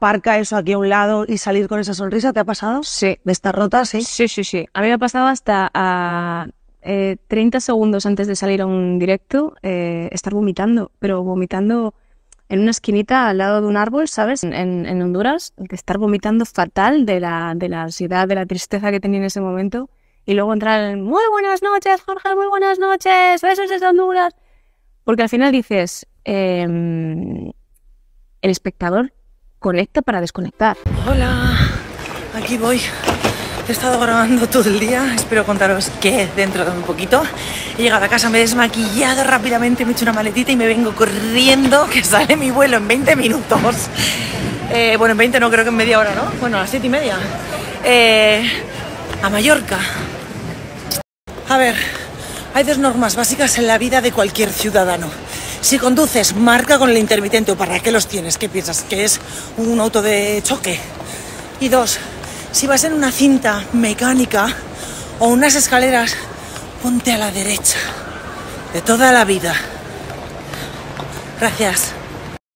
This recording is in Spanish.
aparca eso aquí a un lado y salir con esa sonrisa, ¿te ha pasado? Sí. ¿De estar rota? Sí. Sí. A mí me ha pasado hasta a 30 segundos antes de salir a un directo estar vomitando, pero vomitando en una esquinita al lado de un árbol, ¿sabes? En Honduras, de estar vomitando fatal de la ansiedad, de la tristeza que tenía en ese momento. Y luego entrar en, muy buenas noches, Jorge, muy buenas noches, besos desde Honduras. Porque al final dices, el espectador conecta para desconectar. Hola, aquí voy. He estado grabando todo el día, espero contaros que dentro de un poquito he llegado a casa, me he desmaquillado rápidamente, me he hecho una maletita y me vengo corriendo, que sale mi vuelo en 20 minutos. Bueno, en 20 no, creo que en media hora, ¿no? Bueno, a las 7:30. A Mallorca. A ver, hay dos normas básicas en la vida de cualquier ciudadano. Si conduces, marca con el intermitente. ¿O para qué los tienes? ¿Qué piensas? ¿Que es un auto de choque? Y dos, si vas en una cinta mecánica o unas escaleras, ponte a la derecha. De toda la vida. Gracias.